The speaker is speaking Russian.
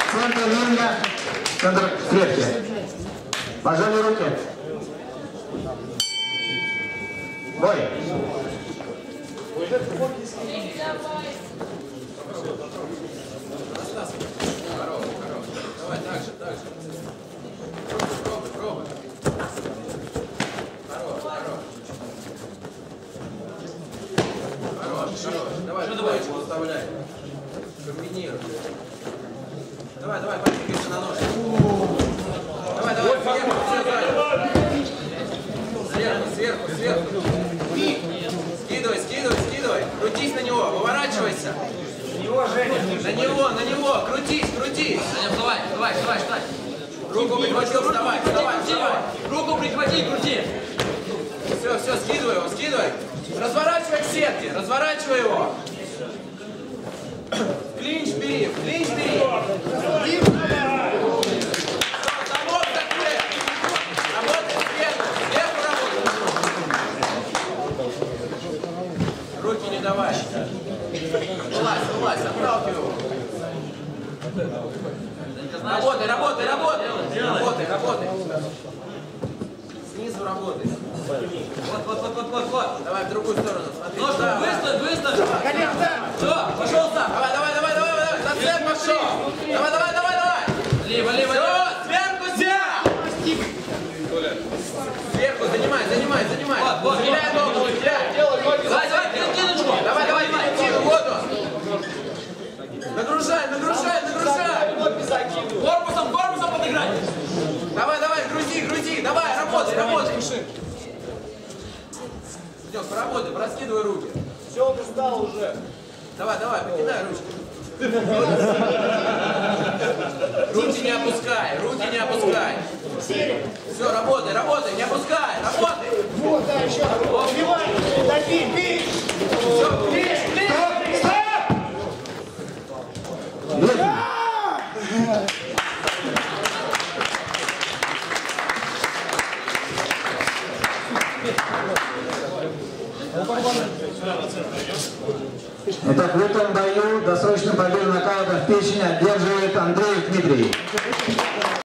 Центр линия, центр клетки. Пожали руки. Бой. Давай, так же. Пробуй. Хорош. Давай, двоечку оставляй. Комбинируй. Давай, подвигайся на ножку. Давай, сверху. Скидывай. Крутись на него, выворачивайся. На него, крутись. Давай, встань. Руку прихватил, вставай. Руку прихвати, крути. Все, скидывай. Разворачивай к сетке, разворачивай его. Клинч бери. Замок закрыт. Работай сверху работай. Руки не давай. Вылазь, отталкивай его. Работай. Снизу работай. Вот. Давай в другую сторону, смотри. Ножку выставь. Все, пошел сам. Давай. Зацеп пошел. Давай. Либо. Все, сверху сядь. Сверху, занимай. Вот. Стреляй ногу, стреляй. Давай, перекиночку. Давай, вот он. Нагружай. Корпусом подыграть. Давай, грузи. Давай, работай. Идем, поработай, раскидывай руки. Все, он устал уже. Давай, покидай ручки. Руки не опускай. Все, работай, не опускай, работай. Вот, да, еще. Убивай, дави, бей. Все, ближе. Итак, в этом бою досрочную победу нокаута в печени одерживает Андрей Дмитрий.